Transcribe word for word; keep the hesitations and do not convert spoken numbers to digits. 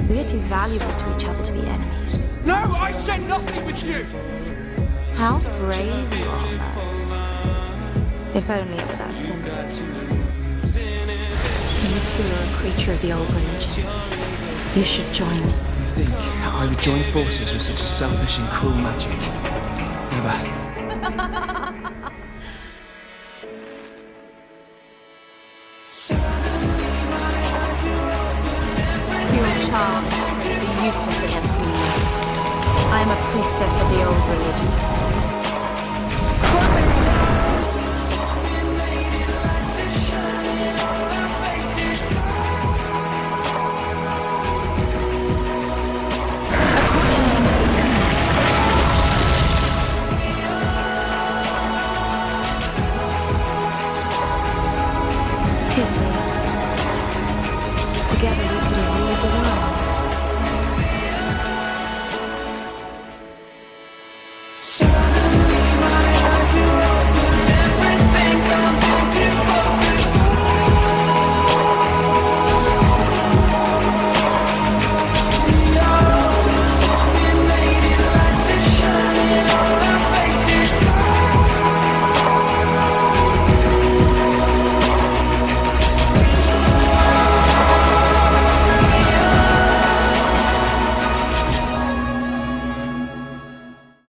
We are too valuable to each other to be enemies. No, I said nothing with you! How brave you are, Merlin. If only it were that simple. You too are a creature of the old religion. You should join me. You think I would join forces with such a selfish and cruel magic? Never. Your charm is useless against me. I am a priestess of the old religion.